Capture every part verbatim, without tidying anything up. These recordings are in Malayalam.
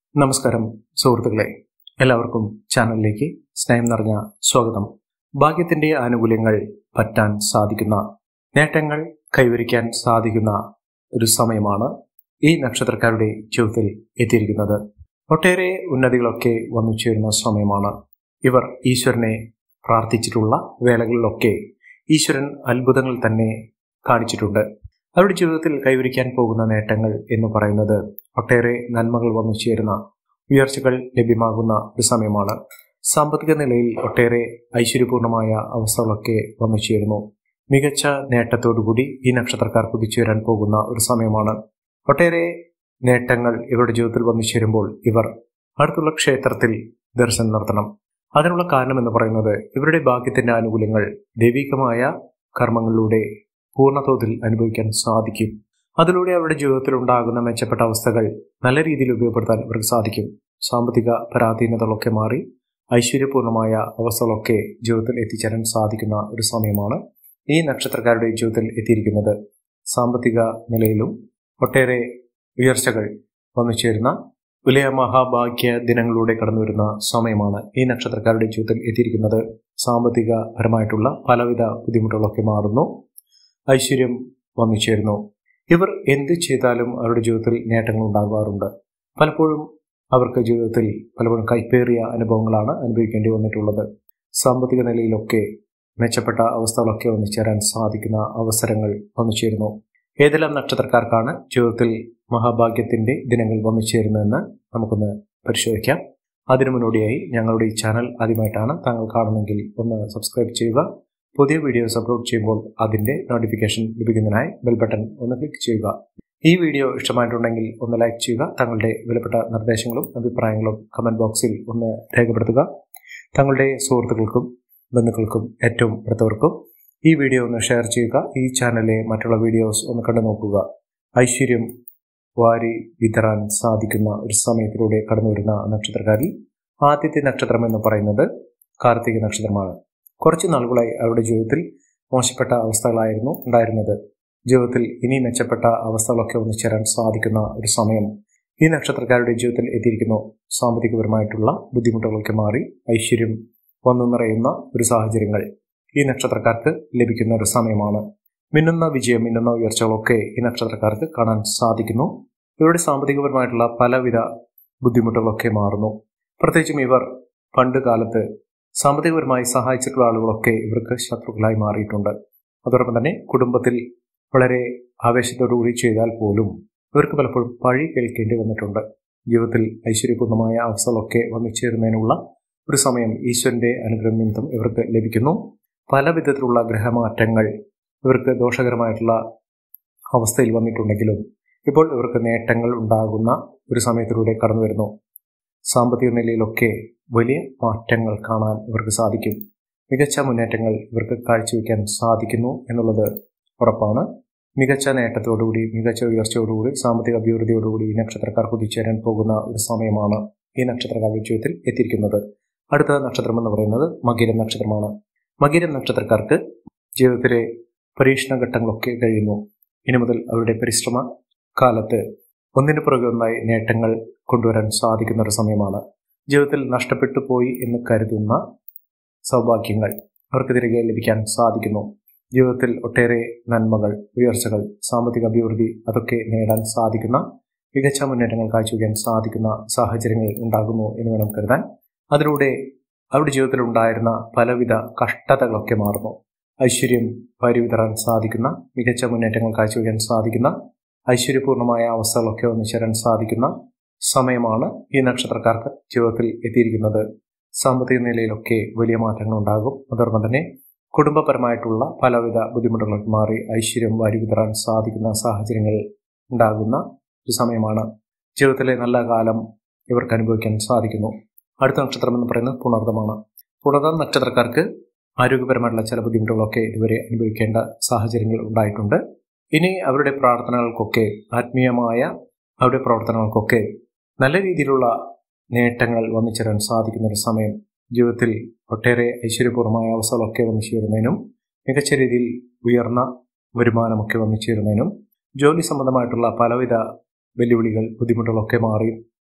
നമസ്കാരം സുഹൃത്തുക്കളെ, എല്ലാവർക്കും ചാനലിലേക്ക് സ്നേഹം നിറഞ്ഞ സ്വാഗതം. ഭാഗ്യത്തിന്റെ ആനുകൂല്യങ്ങൾ പറ്റാൻ സാധിക്കുന്ന, നേട്ടങ്ങൾ കൈവരിക്കാൻ സാധിക്കുന്ന ഒരു സമയമാണ് ഈ നക്ഷത്രക്കാരുടെ ജീവിതത്തിൽ എത്തിയിരിക്കുന്നത്. ഒട്ടേറെ ഉന്നതികളൊക്കെ വന്നു ചേരുന്ന സമയമാണ്. ഇവർ ഈശ്വരനെ പ്രാർത്ഥിച്ചിട്ടുള്ള വേളകളിലൊക്കെ ഈശ്വരൻ അത്ഭുതങ്ങൾ തന്നെ കാണിച്ചിട്ടുണ്ട്. അവരുടെ ജീവിതത്തിൽ കൈവരിക്കാൻ പോകുന്ന നേട്ടങ്ങൾ എന്ന് പറയുന്നത് ഒട്ടേറെ നന്മകൾ വന്നു ചേരുന്ന, ഉയർച്ചകൾ ലഭ്യമാകുന്ന ഒരു സമയമാണ്. സാമ്പത്തിക നിലയിൽ ഒട്ടേറെ ഐശ്വര്യപൂർണമായ അവസ്ഥകളൊക്കെ വന്നു ചേരുന്നു. മികച്ച നേട്ടത്തോടുകൂടി ഈ നക്ഷത്രക്കാർ കുതിച്ചുയരാൻ പോകുന്ന ഒരു സമയമാണ്. ഒട്ടേറെ നേട്ടങ്ങൾ ഇവരുടെ ജീവിതത്തിൽ വന്നു ചേരുമ്പോൾ ഇവർ അടുത്തുള്ള ക്ഷേത്രത്തിൽ ദർശനം നടത്തണം. അതിനുള്ള കാരണം എന്ന് പറയുന്നത് ഇവരുടെ ഭാഗ്യത്തിന്റെ ആനുകൂല്യങ്ങൾ ദൈവികമായ കർമ്മങ്ങളിലൂടെ പൂർണ്ണതോതിൽ അനുഭവിക്കാൻ സാധിക്കും. അതിലൂടെ അവരുടെ ജീവിതത്തിൽ ഉണ്ടാകുന്ന മെച്ചപ്പെട്ട അവസ്ഥകൾ നല്ല രീതിയിൽ ഉപയോഗപ്പെടുത്താൻ ഇവർക്ക് സാധിക്കും. സാമ്പത്തിക പരാധീനതകളൊക്കെ മാറി ഐശ്വര്യപൂർണമായ അവസ്ഥകളൊക്കെ ജീവിതത്തിൽ എത്തിച്ചേരാൻ സാധിക്കുന്ന ഒരു സമയമാണ് ഈ നക്ഷത്രക്കാരുടെ ജീവിതത്തിൽ എത്തിയിരിക്കുന്നത്. സാമ്പത്തിക നിലയിലും ഒട്ടേറെ ഉയർച്ചകൾ വന്നു ചേരുന്ന വലിയ മഹാഭാഗ്യ ദിനങ്ങളിലൂടെ കടന്നു വരുന്ന സമയമാണ് ഈ നക്ഷത്രക്കാരുടെ ജീവിതത്തിൽ എത്തിയിരിക്കുന്നത്. സാമ്പത്തിക പരമായിട്ടുള്ള പലവിധ ബുദ്ധിമുട്ടുകളൊക്കെ മാറുന്നു, ഐശ്വര്യം വന്നു ചേരുന്നു. ഇവർ എന്ത് ചെയ്താലും അവരുടെ ജീവിതത്തിൽ നേട്ടങ്ങൾ ഉണ്ടാകാറുണ്ട്. പലപ്പോഴും അവർക്ക് ജീവിതത്തിൽ പലപ്പോഴും കൈപ്പേറിയ അനുഭവങ്ങളാണ് അനുഭവിക്കേണ്ടി വന്നിട്ടുള്ളത്. സാമ്പത്തിക നിലയിലൊക്കെ മെച്ചപ്പെട്ട അവസ്ഥകളൊക്കെ വന്നു ചേരാൻ സാധിക്കുന്ന അവസരങ്ങൾ വന്നു ചേരുന്നു. ഏതെല്ലാം നക്ഷത്രക്കാർക്കാണ് ജീവിതത്തിൽ മഹാഭാഗ്യത്തിന്റെ ദിനങ്ങൾ വന്നു ചേരുന്നതെന്ന് നമുക്കൊന്ന് പരിശോധിക്കാം. അതിനു മുന്നോടിയായി ഞങ്ങളുടെ ഈ ചാനൽ ആദ്യമായിട്ടാണ് താങ്കൾ കാണുന്നെങ്കിൽ ഒന്ന് സബ്സ്ക്രൈബ് ചെയ്യുക. പുതിയ വീഡിയോസ് അപ്ലോഡ് ചെയ്യുമ്പോൾ അതിന്റെ നോട്ടിഫിക്കേഷൻ ലഭിക്കുന്നതിനായി ബെൽ ബട്ടൺ ഒന്ന് ക്ലിക്ക് ചെയ്യുക. ഈ വീഡിയോ ഇഷ്ടമായിട്ടുണ്ടെങ്കിൽ ഒന്ന് ലൈക്ക് ചെയ്യുക. തങ്ങളുടെ വിലപ്പെട്ട നിർദ്ദേശങ്ങളും അഭിപ്രായങ്ങളും കമന്റ് ബോക്സിൽ ഒന്ന് രേഖപ്പെടുത്തുക. തങ്ങളുടെ സുഹൃത്തുക്കൾക്കും ബന്ധുക്കൾക്കും ഏറ്റവും അടുത്തവർക്കും ഈ വീഡിയോ ഒന്ന് ഷെയർ ചെയ്യുക. ഈ ചാനലിലെ മറ്റുള്ള വീഡിയോസ് ഒന്ന് കണ്ടു നോക്കുക. ഐശ്വര്യം വാരി വിതറാൻ സാധിക്കുന്ന ഒരു സമയത്തിലൂടെ കടന്നു വരുന്ന നക്ഷത്രക്കാരിൽ ആദ്യത്തെ നക്ഷത്രം എന്ന് പറയുന്നത് കാർത്തിക നക്ഷത്രമാണ്. കുറച്ച് നാളുകളായി അവരുടെ ജീവിതത്തിൽ മോശപ്പെട്ട അവസ്ഥകളായിരുന്നു ഉണ്ടായിരുന്നത്. ജീവിതത്തിൽ ഇനി മെച്ചപ്പെട്ട അവസ്ഥകളൊക്കെ ഒന്നു ചേരാൻ സാധിക്കുന്ന ഒരു സമയം ഈ നക്ഷത്രക്കാരുടെ ജീവിതത്തിൽ എത്തിയിരിക്കുന്നു. സാമ്പത്തികപരമായിട്ടുള്ള ബുദ്ധിമുട്ടുകളൊക്കെ മാറി ഐശ്വര്യം വന്നു നിറയുന്ന ഒരു സാഹചര്യങ്ങൾ ഈ നക്ഷത്രക്കാർക്ക് ലഭിക്കുന്ന ഒരു സമയമാണ്. മിന്നുന്ന വിജയം, മിന്നുന്ന ഉയർച്ചകളൊക്കെ ഈ നക്ഷത്രക്കാർക്ക് കാണാൻ സാധിക്കുന്നു. ഇവരുടെ സാമ്പത്തികപരമായിട്ടുള്ള പലവിധ ബുദ്ധിമുട്ടുകളൊക്കെ മാറുന്നു. പ്രത്യേകിച്ചും ഇവർ പണ്ട് കാലത്ത് സാമ്പത്തികപരമായി സഹായിച്ചിട്ടുള്ള ആളുകളൊക്കെ ഇവർക്ക് ശത്രുക്കളായി മാറിയിട്ടുണ്ട്. അതോടൊപ്പം തന്നെ കുടുംബത്തിൽ വളരെ ആവേശത്തോടുകൂടി ചെയ്താൽ പോലും ഇവർക്ക് പലപ്പോഴും പഴി കേൾക്കേണ്ടി വന്നിട്ടുണ്ട്. ജീവിതത്തിൽ ഐശ്വര്യപൂർണമായ അവസ്ഥകളൊക്കെ വന്നു ചേരുന്നതിനുള്ള ഒരു സമയം ഈശ്വരന്റെ അനുഗ്രഹം നിമിത്തം ഇവർക്ക് ലഭിക്കുന്നു. പല വിധത്തിലുള്ള ഗ്രഹമാറ്റങ്ങൾ ഇവർക്ക് ദോഷകരമായിട്ടുള്ള അവസ്ഥയിൽ വന്നിട്ടുണ്ടെങ്കിലും ഇപ്പോൾ ഇവർക്ക് നേട്ടങ്ങൾ ഉണ്ടാകുന്ന ഒരു സമയത്തിലൂടെ കടന്നു വരുന്നു. സാമ്പത്തിക നിലയിലൊക്കെ വലിയ മാറ്റങ്ങൾ കാണാൻ ഇവർക്ക് സാധിക്കും. മികച്ച മുന്നേറ്റങ്ങൾ ഇവർക്ക് കാഴ്ചവെക്കാൻ സാധിക്കുന്നു എന്നുള്ളത് ഉറപ്പാണ്. മികച്ച നേട്ടത്തോടുകൂടി, മികച്ച ഉയർച്ചയോടുകൂടി, സാമ്പത്തിക അഭിവൃദ്ധിയോടുകൂടി ഈ നക്ഷത്രക്കാർ കുതിച്ചേരാൻ പോകുന്ന ഒരു സമയമാണ് ഈ നക്ഷത്രക്കാരുടെ ജീവിതത്തിൽ എത്തിയിരിക്കുന്നത്. അടുത്ത നക്ഷത്രം എന്ന് പറയുന്നത് മകരം നക്ഷത്രമാണ്. മകരം നക്ഷത്രക്കാർക്ക് ജീവിതത്തിലെ പരീക്ഷണ ഘട്ടങ്ങളൊക്കെ കഴിയുന്നു. ഇനി മുതൽ അവരുടെ പരിശ്രമ കാലത്ത് ഒന്നിനു പുറകെ ഒന്നായി നേട്ടങ്ങൾ കൊണ്ടുവരാൻ സാധിക്കുന്ന ഒരു സമയമാണ്. ജീവിതത്തിൽ നഷ്ടപ്പെട്ടു പോയി എന്ന് കരുതുന്ന സൗഭാഗ്യങ്ങൾ അവർക്ക് തിരികെ ലഭിക്കാൻ സാധിക്കുന്നു. ജീവിതത്തിൽ ഒട്ടേറെ നന്മകൾ, ഉയർച്ചകൾ, സാമ്പത്തിക അഭിവൃദ്ധി അതൊക്കെ നേടാൻ സാധിക്കുന്ന, മികച്ച മുന്നേറ്റങ്ങൾ കാഴ്ചവെക്കാൻ സാധിക്കുന്ന സാഹചര്യങ്ങൾ ഉണ്ടാകുന്നു എന്ന് വേണം കരുതാൻ. അതിലൂടെ അവരുടെ ജീവിതത്തിൽ ഉണ്ടായിരുന്ന പലവിധ കഷ്ടതകളൊക്കെ മാറുന്നു. ഐശ്വര്യം വാരി വിതറാൻ സാധിക്കുന്ന, മികച്ച മുന്നേറ്റങ്ങൾ കാഴ്ചവെക്കാൻ സാധിക്കുന്ന, ഐശ്വര്യപൂർണമായ അവസ്ഥകളൊക്കെ വന്നു ചേരാൻ സാധിക്കുന്ന സമയമാണ് ഈ നക്ഷത്രക്കാർക്ക് ജീവിതത്തിൽ എത്തിയിരിക്കുന്നത്. സാമ്പത്തിക നിലയിലൊക്കെ വലിയ മാറ്റങ്ങൾ ഉണ്ടാകും. അതോടൊപ്പം തന്നെ കുടുംബപരമായിട്ടുള്ള പലവിധ ബുദ്ധിമുട്ടുകളൊക്കെ മാറി ഐശ്വര്യം വാരി വിതറാൻ സാധിക്കുന്ന സാഹചര്യങ്ങൾ ഉണ്ടാകുന്ന ഒരു സമയമാണ്. ജീവിതത്തിലെ നല്ല കാലം ഇവർക്ക് അനുഭവിക്കാൻ സാധിക്കുന്നു. അടുത്ത നക്ഷത്രം എന്ന് പറയുന്നത് പുണർദമാണ്. പുണർദം നക്ഷത്രക്കാർക്ക് ആരോഗ്യപരമായിട്ടുള്ള ചില ബുദ്ധിമുട്ടുകളൊക്കെ ഇതുവരെ അനുഭവിക്കേണ്ട സാഹചര്യങ്ങൾ ഉണ്ടായിട്ടുണ്ട്. ഇനി അവരുടെ പ്രാർത്ഥനകൾക്കൊക്കെ, ആത്മീയമായ അവരുടെ പ്രവർത്തനങ്ങൾക്കൊക്കെ നല്ല രീതിയിലുള്ള നേട്ടങ്ങൾ വന്നു ചേരാൻ സാധിക്കുന്ന ഒരു സമയം. ജീവിതത്തിൽ ഒട്ടേറെ ഐശ്വര്യപൂർണമായ അവസ്ഥകളൊക്കെ വന്നു ചേരുന്നതിനും, മികച്ച രീതിയിൽ ഉയർന്ന വരുമാനമൊക്കെ വന്നു ചേരുന്നതിനും, ജോലി സംബന്ധമായിട്ടുള്ള പലവിധ വെല്ലുവിളികൾ, ബുദ്ധിമുട്ടുകളൊക്കെ മാറി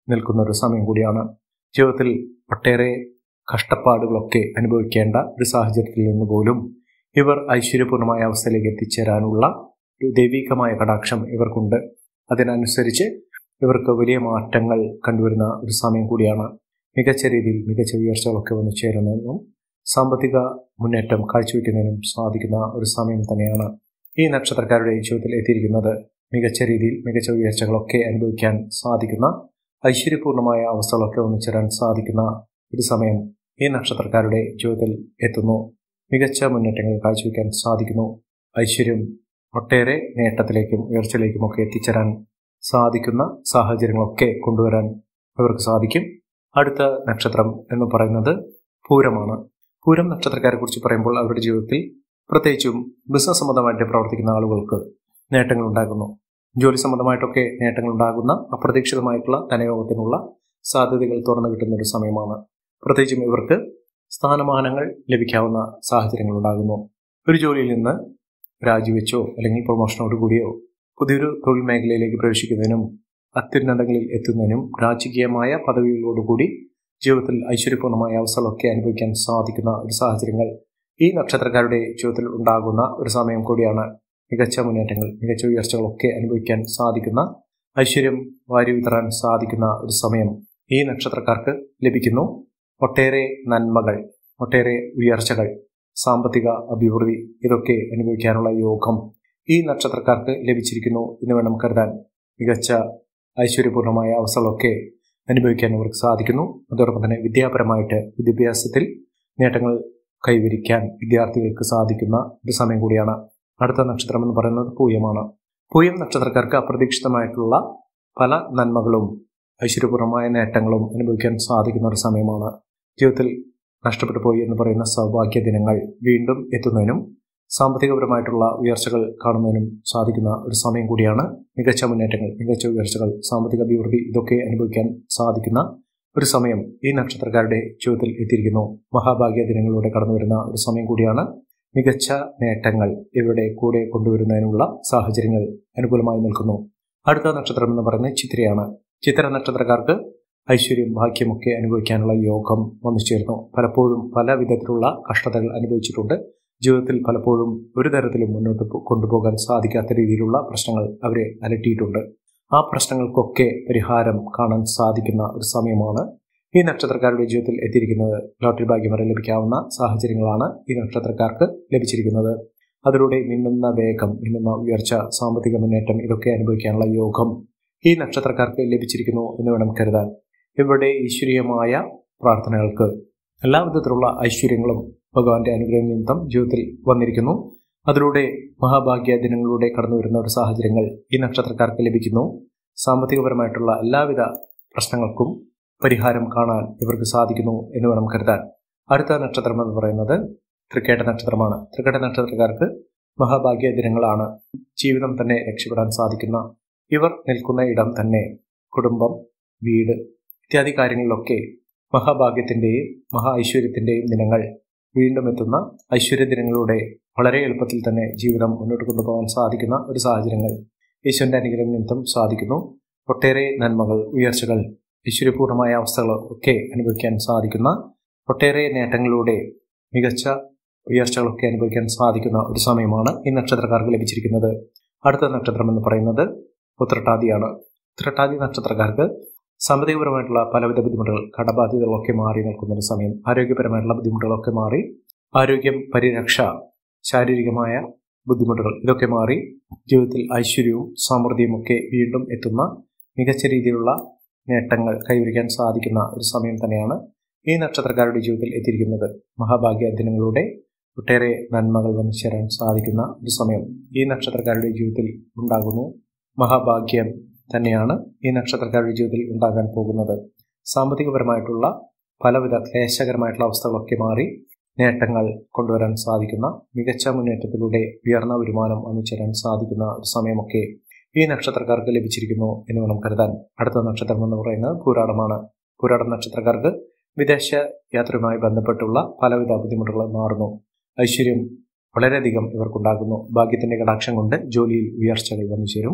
നിൽക്കുന്ന ഒരു സമയം കൂടിയാണ്. ജീവിതത്തിൽ ഒട്ടേറെ കഷ്ടപ്പാടുകളൊക്കെ അനുഭവിക്കേണ്ട ഒരു സാഹചര്യത്തിൽ നിന്ന് പോലും ഇവർ ഐശ്വര്യപൂർണമായ അവസ്ഥയിലേക്ക് എത്തിച്ചേരാനുള്ള ഒരു ദൈവികമായ കടാക്ഷം ഇവർക്കുണ്ട്. അതിനനുസരിച്ച് ഇവർക്ക് വലിയ മാറ്റങ്ങൾ കണ്ടുവരുന്ന ഒരു സമയം കൂടിയാണ്. മികച്ച രീതിയിൽ മികച്ച ഉയർച്ചകളൊക്കെ വന്നു ചേരുന്നതിനും സാമ്പത്തിക മുന്നേറ്റം കാഴ്ചവെക്കുന്നതിനും സാധിക്കുന്ന ഒരു സമയം തന്നെയാണ് ഈ നക്ഷത്രക്കാരുടെ ജീവിതത്തിൽ എത്തിയിരിക്കുന്നത്. മികച്ച രീതിയിൽ മികച്ച ഉയർച്ചകളൊക്കെ അനുഭവിക്കാൻ സാധിക്കുന്ന ഐശ്വര്യപൂർണമായ അവസ്ഥകളൊക്കെ വന്നു ചേരാൻ സാധിക്കുന്ന ഒരു സമയം ഈ നക്ഷത്രക്കാരുടെ ജീവിതത്തിൽ എത്തുന്നു. മികച്ച മുന്നേറ്റങ്ങൾ കാഴ്ചവെക്കാൻ സാധിക്കുന്നു. ഐശ്വര്യം ഒട്ടേറെ നേട്ടത്തിലേക്കും ഉയർച്ചയിലേക്കുമൊക്കെ എത്തിച്ചേരാൻ സാധിക്കുന്ന സാഹചര്യങ്ങളൊക്കെ കൊണ്ടുവരാൻ ഇവർക്ക് സാധിക്കും. അടുത്ത നക്ഷത്രം എന്ന് പറയുന്നത് പൂരമാണ്. പൂരം നക്ഷത്രക്കാരെ കുറിച്ച് പറയുമ്പോൾ അവരുടെ ജീവിതത്തിൽ പ്രത്യേകിച്ചും ബിസിനസ് സംബന്ധമായിട്ട് പ്രവർത്തിക്കുന്ന ആളുകൾക്ക് നേട്ടങ്ങൾ ഉണ്ടാകുന്നു. ജോലി സംബന്ധമായിട്ടൊക്കെ നേട്ടങ്ങൾ ഉണ്ടാകുന്ന അപ്രതീക്ഷിതമായിട്ടുള്ള ധനയോഗത്തിനുള്ള സാധ്യതകൾ തുറന്നു കിട്ടുന്ന ഒരു സമയമാണ്. പ്രത്യേകിച്ചും ഇവർക്ക് സ്ഥാനമാനങ്ങൾ ലഭിക്കാവുന്ന സാഹചര്യങ്ങൾ ഉണ്ടാകുന്നു. ഒരു ജോലിയിൽ നിന്ന് രാജിവെച്ചോ അല്ലെങ്കിൽ പ്രൊമോഷനോട് കൂടിയോ പുതിയൊരു തൊഴിൽ മേഖലയിലേക്ക് പ്രവേശിക്കുന്നതിനും അത്യുന്നതങ്ങളിൽ എത്തുന്നതിനും രാജകീയമായ പദവികളോടുകൂടി ജീവിതത്തിൽ ഐശ്വര്യപൂർണമായ അവസ്ഥകളൊക്കെ അനുഭവിക്കാൻ സാധിക്കുന്ന ഒരു സാഹചര്യങ്ങൾ ഈ നക്ഷത്രക്കാരുടെ ജീവിതത്തിൽ ഉണ്ടാകുന്ന ഒരു സമയം കൂടിയാണ്. മികച്ച മുന്നേറ്റങ്ങൾ മികച്ച ഉയർച്ചകളൊക്കെ അനുഭവിക്കാൻ സാധിക്കുന്ന ഐശ്വര്യം വാരി വിതറാൻ സാധിക്കുന്ന ഒരു സമയം ഈ നക്ഷത്രക്കാർക്ക് ലഭിക്കുന്നു. ഒട്ടേറെ നന്മകൾ, ഒട്ടേറെ ഉയർച്ചകൾ, സാമ്പത്തിക അഭിവൃദ്ധി ഇതൊക്കെ അനുഭവിക്കാനുള്ള യോഗം ഈ നക്ഷത്രക്കാർക്ക് ലഭിച്ചിരിക്കുന്നു എന്ന് വേണം കരുതാൻ. മികച്ച ഐശ്വര്യപൂർണമായ അവസ്ഥകളൊക്കെ അനുഭവിക്കാൻ അവർക്ക് സാധിക്കുന്നു. അതോടൊപ്പം തന്നെ വിദ്യാപരമായിട്ട് വിദ്യാഭ്യാസത്തിൽ നേട്ടങ്ങൾ കൈവരിക്കാൻ വിദ്യാർത്ഥികൾക്ക് സാധിക്കുന്ന ഒരു സമയം കൂടിയാണ്. അടുത്ത നക്ഷത്രം എന്ന് പറയുന്നത് പൂയമാണ്. പൂയം നക്ഷത്രക്കാർക്ക് അപ്രതീക്ഷിതമായിട്ടുള്ള പല നന്മകളും ഐശ്വര്യപൂർണമായ നേട്ടങ്ങളും അനുഭവിക്കാൻ സാധിക്കുന്ന ഒരു സമയമാണ്. ജീവിതത്തിൽ നഷ്ടപ്പെട്ടു പോയി എന്ന് പറയുന്ന സൗഭാഗ്യ ദിനങ്ങൾ വീണ്ടും എത്തുന്നതിനും സാമ്പത്തികപരമായിട്ടുള്ള ഉയർച്ചകൾ കാണുന്നതിനും സാധിക്കുന്ന ഒരു സമയം കൂടിയാണ്. മികച്ച മുന്നേറ്റങ്ങൾ മികച്ച ഉയർച്ചകൾ സാമ്പത്തിക അഭിവൃദ്ധി ഇതൊക്കെ അനുഭവിക്കാൻ സാധിക്കുന്ന ഒരു സമയം ഈ നക്ഷത്രക്കാരുടെ ജീവിതത്തിൽ എത്തിയിരിക്കുന്നു. മഹാഭാഗ്യ ദിനങ്ങളിലൂടെ കടന്നു വരുന്ന ഒരു സമയം കൂടിയാണ്. മികച്ച നേട്ടങ്ങൾ ഇവരുടെ കൂടെ കൊണ്ടുവരുന്നതിനുള്ള സാഹചര്യങ്ങൾ അനുകൂലമായി നിൽക്കുന്നു. അടുത്ത നക്ഷത്രം എന്ന് പറയുന്നത് ചിത്രയാണ്. ചിത്ര നക്ഷത്രക്കാർക്ക് ഐശ്വര്യം ഭാഗ്യമൊക്കെ അനുഭവിക്കാനുള്ള യോഗം വന്നു ചേർന്നു. പലപ്പോഴും പല വിധത്തിലുള്ള കഷ്ടതകൾ അനുഭവിച്ചിട്ടുണ്ട്. ജീവിതത്തിൽ പലപ്പോഴും ഒരു തരത്തിലും മുന്നോട്ട് കൊണ്ടുപോകാൻ സാധിക്കാത്ത രീതിയിലുള്ള പ്രശ്നങ്ങൾ അവരെ അലട്ടിയിട്ടുണ്ട്. ആ പ്രശ്നങ്ങൾക്കൊക്കെ പരിഹാരം കാണാൻ സാധിക്കുന്ന ഒരു സമയമാണ് ഈ നക്ഷത്രക്കാരുടെ ജീവിതത്തിൽ എത്തിയിരിക്കുന്നത്. ലോട്ടറി ഭാഗ്യം വരെ ലഭിക്കാവുന്ന സാഹചര്യങ്ങളാണ് ഈ നക്ഷത്രക്കാർക്ക് ലഭിച്ചിരിക്കുന്നത്. അതിലൂടെ മിന്നുന്ന വേഗം, മിന്നുന്ന ഉയർച്ച, സാമ്പത്തിക മുന്നേറ്റം ഇതൊക്കെ അനുഭവിക്കാനുള്ള യോഗം ഈ നക്ഷത്രക്കാർക്ക് ലഭിച്ചിരിക്കുന്നു എന്ന് വേണം കരുതാൻ. ഇവരുടെ ഈശ്വരീയമായ പ്രാർത്ഥനകൾക്ക് എല്ലാവിധത്തിലുള്ള ഐശ്വര്യങ്ങളും ഭഗവാന്റെ അനുഗ്രഹം നിമിത്തം ജീവിതത്തിൽ വന്നിരിക്കുന്നു. അതിലൂടെ മഹാഭാഗ്യ ദിനങ്ങളിലൂടെ കടന്നു വരുന്ന ഒരു സാഹചര്യങ്ങൾ ഈ നക്ഷത്രക്കാർക്ക് ലഭിക്കുന്നു. സാമ്പത്തികപരമായിട്ടുള്ള എല്ലാവിധ പ്രശ്നങ്ങൾക്കും പരിഹാരം കാണാൻ ഇവർക്ക് സാധിക്കുന്നു എന്ന് വേണം കരുതാൻ. അടുത്ത നക്ഷത്രം എന്ന് പറയുന്നത് തൃക്കേട്ട നക്ഷത്രമാണ്. തൃക്കേട്ട നക്ഷത്രക്കാർക്ക് മഹാഭാഗ്യ ദിനങ്ങളാണ്. ജീവിതം തന്നെ രക്ഷപ്പെടാൻ സാധിക്കുന്ന ഇവർ നിൽക്കുന്ന ഇടം തന്നെ കുടുംബം, വീട് ഇത്യാദി കാര്യങ്ങളിലൊക്കെ മഹാഭാഗ്യത്തിൻ്റെയും മഹാ ഐശ്വര്യത്തിൻ്റെയും ദിനങ്ങൾ വീണ്ടും എത്തുന്ന ഐശ്വര്യ ദിനങ്ങളിലൂടെ വളരെ എളുപ്പത്തിൽ തന്നെ ജീവിതം മുന്നോട്ട് കൊണ്ടുപോകാൻ സാധിക്കുന്ന ഒരു സാഹചര്യങ്ങൾ ഈശ്വരൻ്റെ അനുഗ്രഹം നിമിത്തം സാധിക്കുന്നു. ഒട്ടേറെ നന്മകൾ, ഉയർച്ചകൾ, ഐശ്വര്യപൂർണമായ അവസ്ഥകൾ ഒക്കെ അനുഭവിക്കാൻ സാധിക്കുന്ന ഒട്ടേറെ നേട്ടങ്ങളിലൂടെ മികച്ച ഉയർച്ചകളൊക്കെ അനുഭവിക്കാൻ സാധിക്കുന്ന ഒരു സമയമാണ് ഈ നക്ഷത്രക്കാർക്ക് ലഭിച്ചിരിക്കുന്നത്. അടുത്ത നക്ഷത്രം എന്ന് പറയുന്നത് ഉത്രട്ടാതിയാണ്. ഉത്രട്ടാതി നക്ഷത്രക്കാർക്ക് സാമ്പത്തികപരമായിട്ടുള്ള പലവിധ ബുദ്ധിമുട്ടുകൾ, കടബാധ്യതകളൊക്കെ മാറി നിൽക്കുന്ന ഒരു സമയം. ആരോഗ്യപരമായിട്ടുള്ള ബുദ്ധിമുട്ടുകളൊക്കെ മാറി, ആരോഗ്യം, പരിരക്ഷ, ശാരീരികമായ ബുദ്ധിമുട്ടുകൾ ഇതൊക്കെ മാറി ജീവിതത്തിൽ ഐശ്വര്യവും സമൃദ്ധിയും ഒക്കെ വീണ്ടും എത്തുന്ന മികച്ച രീതിയിലുള്ള നേട്ടങ്ങൾ കൈവരിക്കാൻ സാധിക്കുന്ന ഒരു സമയം തന്നെയാണ് ഈ നക്ഷത്രക്കാരുടെ ജീവിതത്തിൽ എത്തിയിരിക്കുന്നത്. മഹാഭാഗ്യ ദിനങ്ങളുടെ ഒട്ടേറെ നന്മകൾ വന്നു ചേരാൻ സാധിക്കുന്ന ഒരു സമയം ഈ നക്ഷത്രക്കാരുടെ ജീവിതത്തിൽ ഉണ്ടാകുന്നു. മഹാഭാഗ്യം തന്നെയാണ് ഈ നക്ഷത്രക്കാരുടെ ജീവിതത്തിൽ ഉണ്ടാകാൻ പോകുന്നത്. സാമ്പത്തികപരമായിട്ടുള്ള പലവിധ ക്ലേശകരമായിട്ടുള്ള അവസ്ഥകളൊക്കെ മാറി നേട്ടങ്ങൾ കൊണ്ടുവരാൻ സാധിക്കുന്ന, മികച്ച മുന്നേറ്റത്തിലൂടെ ഉയർന്ന വരുമാനം വന്നുചേരാൻ സാധിക്കുന്ന ഒരു സമയമൊക്കെ ഈ നക്ഷത്രക്കാർക്ക് ലഭിച്ചിരിക്കുന്നു എന്ന് വേണം കരുതാൻ. അടുത്ത നക്ഷത്രം എന്ന് പറയുന്നത് പൂരാടമാണ്. പൂരാടം നക്ഷത്രക്കാർക്ക് വിദേശ യാത്രയുമായി ബന്ധപ്പെട്ടുള്ള പലവിധ ബുദ്ധിമുട്ടുകൾ മാറുന്നു. ഐശ്വര്യം വളരെയധികം ഇവർക്കുണ്ടാകുന്നു. ഭാഗ്യത്തിന്റെ കടാക്ഷം കൊണ്ട് ജോലിയിൽ ഉയർച്ചകൾ വന്നു ചേരും.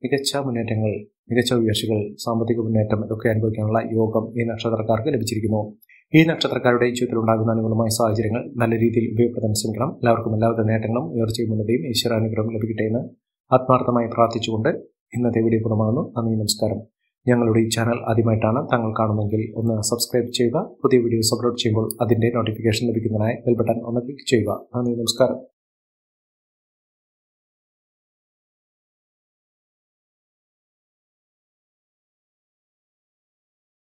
മികച്ച മുന്നേറ്റങ്ങൾ, മികച്ച ഉയർച്ചകൾ, സാമ്പത്തിക മുന്നേറ്റം ഇതൊക്കെ അനുഭവിക്കാനുള്ള യോഗം ഈ നക്ഷത്രക്കാർക്ക് ലഭിച്ചിരിക്കുന്നു. ഈ നക്ഷത്രക്കാരുടെ ജീവിതത്തിൽ ഉണ്ടാകുന്ന അനുകൂലമായ സാഹചര്യങ്ങൾ നല്ല രീതിയിൽ ഉപയോഗപ്പെടുത്താൻ ശ്രമിക്കണം. എല്ലാവർക്കും എല്ലാവിധ നേട്ടങ്ങളും ഉയർച്ചയും ഉന്നതിയും ഈശ്വരാനുഗ്രഹം ലഭിക്കട്ടെ എന്ന് ആത്മാർത്ഥമായി പ്രാർത്ഥിച്ചുകൊണ്ട് ഇന്നത്തെ വീഡിയോ പൂർണ്ണമാകുന്നു. നന്ദി, നമസ്കാരം. ഞങ്ങളുടെ ഈ ചാനൽ ആദ്യമായിട്ടാണ് താങ്കൾ കാണുന്നതെങ്കിൽ ഒന്ന് സബ്സ്ക്രൈബ് ചെയ്യുക. പുതിയ വീഡിയോസ് അപ്ലോഡ് ചെയ്യുമ്പോൾ അതിൻ്റെ നോട്ടിഫിക്കേഷൻ ലഭിക്കുന്നതിനായി ബെൽ ബട്ടൺ ഒന്ന് ക്ലിക്ക് ചെയ്യുക. നന്ദി, നമസ്കാരം.